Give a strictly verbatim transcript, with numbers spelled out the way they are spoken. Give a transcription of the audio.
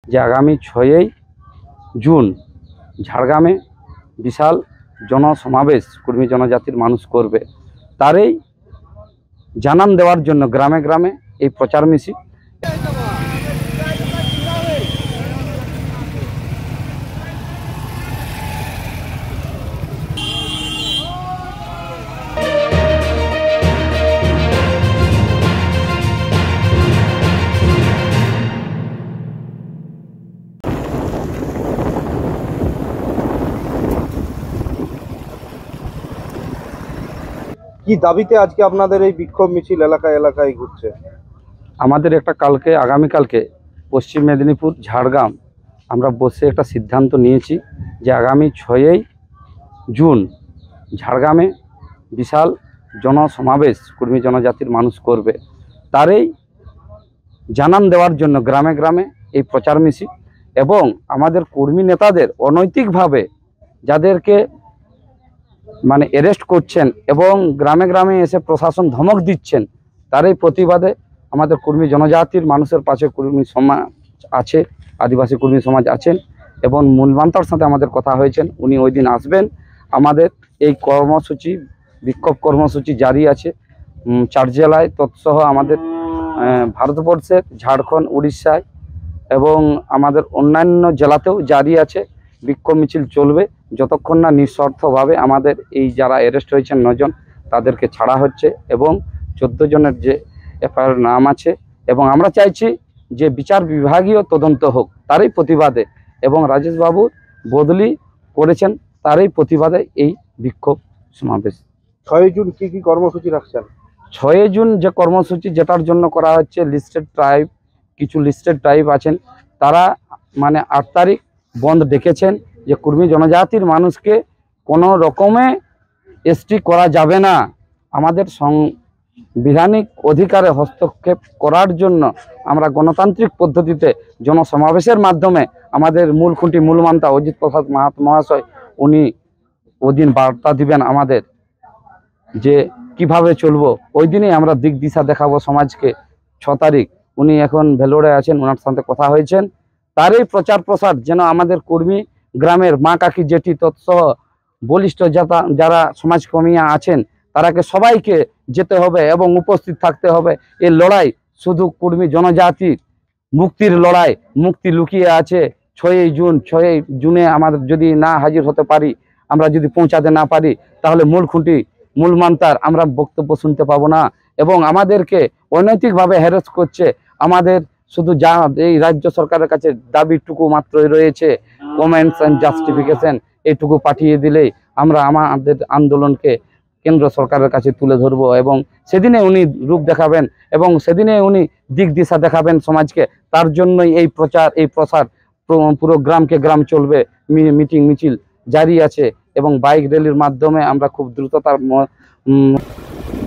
যে আগামী ছয়ই জুন ঝাড়গ্রামে বিশাল জনসমাবেশ কর্মী জনজাতির মানুষ করবে, তারই জানান দেওয়ার জন্য গ্রামে গ্রামে এই প্রচার মিছিল। কি দাবিতে আজকে আপনাদের এই বিক্ষোভ মিছিল এলাকায় এলাকায় ঘুরছে? আমাদের একটা কালকে আগামীকালকে পশ্চিম মেদিনীপুর ঝাড়গ্রাম আমরা বসে একটা সিদ্ধান্ত নিয়েছি যে আগামী ছয়ই জুন ঝাড়গ্রামে বিশাল জনসমাবেশ কর্মী জনজাতির মানুষ করবে, তারই জানান দেওয়ার জন্য গ্রামে গ্রামে এই প্রচার মিছিল। এবং আমাদের কর্মী নেতাদের অনৈতিকভাবে যাদেরকে মানে অ্যারেস্ট করছেন এবং গ্রামে গ্রামে এসে প্রশাসন ধমক দিচ্ছেন, তারই প্রতিবাদে আমাদের কর্মী জনজাতির মানুষের পাশে কর্মী সমাজ আছে, আদিবাসী কর্মী সমাজ আছেন এবং মূলমান্তার সাথে আমাদের কথা হয়েছেন, উনি ওই দিন আসবেন। আমাদের এই কর্মসূচি বিক্ষোভ কর্মসূচি জারি আছে চার জেলায়, তৎসহ আমাদের ভারতবর্ষের ঝাড়খণ্ড, উড়িষ্যায় এবং আমাদের অন্যান্য জেলাতেও জারি আছে। বিক্ষোভ মিছিল চলবে যতক্ষণ না নিঃস্বার্থভাবে আমাদের এই যারা অ্যারেস্ট হয়েছেন নজন তাদেরকে ছাড়া হচ্ছে এবং চোদ্দো জনের যে এফআইআর নাম আছে। এবং আমরা চাইছি যে বিচার বিভাগীয় তদন্ত হোক তারই প্রতিবাদে, এবং রাজেশবাবু বদলি করেছেন তারই প্রতিবাদে এই বিক্ষোভ সমাবেশ। ছয়ই জুন কি কি কর্মসূচি রাখছেন? ছয়ই জুন যে কর্মসূচি যেটার জন্য করা হচ্ছে, লিস্টেড ট্রাইব কিছু লিস্টেড ট্রাইব আছেন তারা মানে আট তারিখ বন্ধ ডেকেছেন যে কর্মী জনজাতির মানুষকে কোনো রকমে এসটি করা যাবে না, আমাদের সাংবিধানিক অধিকারে হস্তক্ষেপ করার জন্য আমরা গণতান্ত্রিক পদ্ধতিতে জনসমাবেশের মাধ্যমে আমাদের মূল খুঁটি মূলমান্তা অজিত প্রসাদ মাহাতো মহাশয় উনি ওদিন বার্তা দিবেন আমাদের যে কিভাবে চলবো। ওই দিনেই আমরা দিক দিশা দেখাবো সমাজকে। ছ তারিখ উনি এখন ভেলোরে আছেন, ওনার সাথে কথা হয়েছেন, তারই প্রচার প্রসার যেন আমাদের কর্মী গ্রামের মা কাকি জেঠি তৎসহ বলিষ্ঠ যারা যারা সমাজকর্মীরা আছেন তারাকে সবাইকে যেতে হবে এবং উপস্থিত থাকতে হবে। এই লড়াই শুধু কর্মী জনজাতির মুক্তির লড়াই, মুক্তি লুকিয়ে আছে ছয়ই জুন। ছয়ই জুনে আমাদের যদি না হাজির হতে পারি, আমরা যদি পৌঁছাতে না পারি, তাহলে মূল খুঁটি মূল মান্তার আমরা বক্তব্য শুনতে পাবো না এবং আমাদেরকে অনৈতিকভাবে হ্যারাস করছে। আমাদের শুধু যা এই রাজ্য সরকারের কাছে দাবিটুকু মাত্রই রয়েছে, কমেন্টস অ্যান্ড জাস্টিফিকেশন, এইটুকু পাঠিয়ে দিলেই আমরা আমাদের আন্দোলনকে কেন্দ্র সরকারের কাছে তুলে ধরবো এবং সেদিনে উনি রূপ দেখাবেন এবং সেদিনে উনি দিক দিশা দেখাবেন সমাজকে। তার জন্যই এই প্রচার এই প্রসার পুরো গ্রামকে গ্রাম চলবে, মিটিং মিছিল জারি আছে এবং বাইক র্যালির মাধ্যমে আমরা খুব দ্রুততার